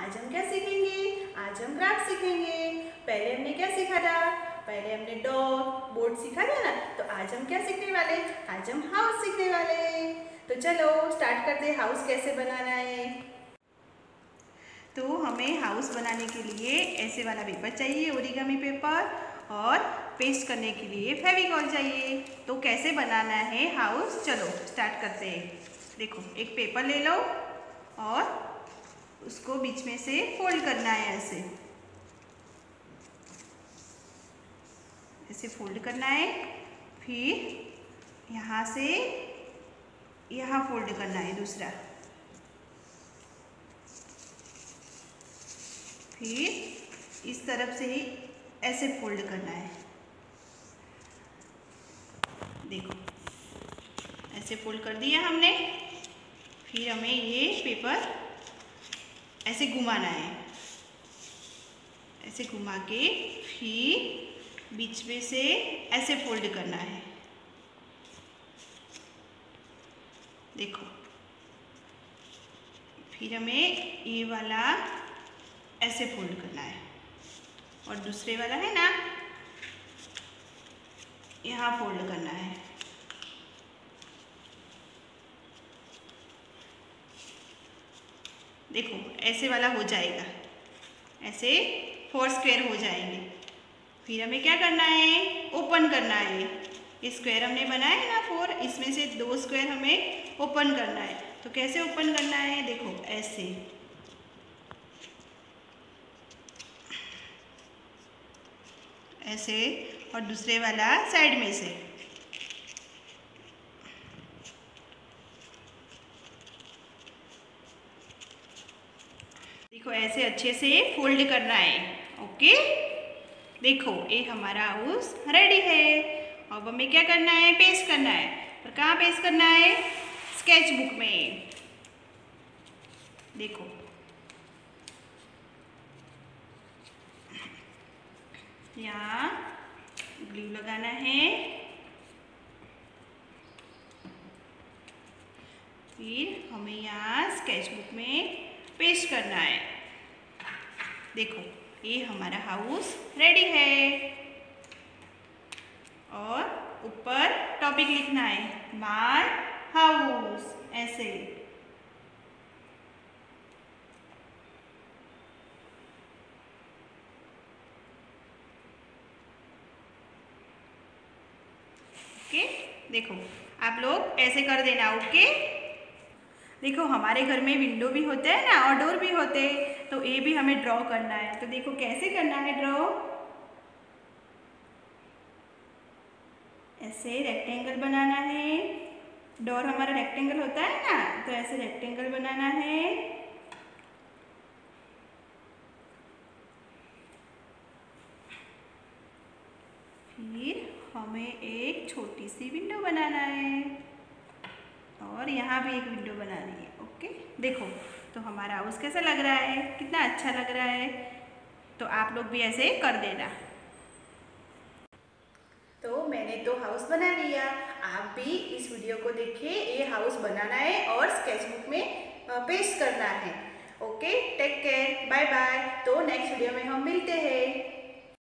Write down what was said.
आज हम क्या सीखेंगे? आज हम क्राफ्ट सीखेंगे। पहले हमने क्या सीखा था? पहले हमने डॉग बोर्ड सीखा था ना। तो आज हम क्या सीखने वाले? आज हम हाउस सीखने वाले। तो चलो स्टार्ट करते हैं हाउस कैसे बनाना है। तो हमें हाउस बनाने के लिए ऐसे वाला पेपर चाहिए, ओरिगामी पेपर, और पेस्ट करने के लिए फेविकॉल चाहिए। तो कैसे बनाना है हाउस, चलो स्टार्ट करते हैं। देखो एक पेपर ले लो और उसको बीच में से फोल्ड करना है, ऐसे ऐसे फोल्ड करना है। फिर यहाँ से यहाँ फोल्ड करना है दूसरा। फिर इस तरफ से ही ऐसे फोल्ड करना है। देखो ऐसे फोल्ड कर दिया हमने। फिर हमें ये पेपर ऐसे घुमाना है, ऐसे घुमा के फिर बीच में से ऐसे फोल्ड करना है। देखो फिर हमें ये वाला ऐसे फोल्ड करना है और दूसरे वाला है ना, यहाँ फोल्ड करना है। देखो ऐसे वाला हो जाएगा, ऐसे 4 स्क्वायर हो जाएंगे। फिर हमें क्या करना है? ओपन करना है। ये स्क्वायर हमने बनाया है ना 4, इसमें से 2 स्क्वायर हमें ओपन करना है। तो कैसे ओपन करना है? देखो ऐसे, ऐसे, और दूसरे वाला साइड में से। देखो ऐसे अच्छे से फोल्ड करना है। ओके, देखो ये हमारा हाउस रेडी है। अब हमें क्या करना है? पेस्ट करना है। और कहाँ पेस्ट करना है? स्केच बुक में। देखो यहाँ ग्लू लगाना है। फिर हमें यहाँ स्केच बुक में पेस्ट करना है। देखो ये हमारा हाउस रेडी है। और ऊपर टॉपिक लिखना है, माय हाउस, ऐसे। ओके, देखो आप लोग ऐसे कर देना। ओके, देखो हमारे घर में विंडो भी होते हैं ना और डोर भी होते हैं, तो ये भी हमें ड्रॉ करना है। तो देखो कैसे करना है ड्रॉ। ऐसे रेक्टेंगल बनाना है। डोर हमारा रेक्टेंगल होता है ना, तो ऐसे रेक्टेंगल बनाना है। फिर हमें एक छोटी सी विंडो बनाना है और यहाँ भी एक विंडो बनानी है। ओके, देखो तो हमारा हाउस कैसा लग रहा है? कितना अच्छा लग रहा है। तो आप लोग भी ऐसे कर देना। तो मैंने तो हाउस बना लिया, आप भी इस वीडियो को देखिए। ये हाउस बनाना है और स्केच बुक में पेस्ट करना है। Okay, take care, bye bye. तो नेक्स्ट वीडियो में हम मिलते हैं।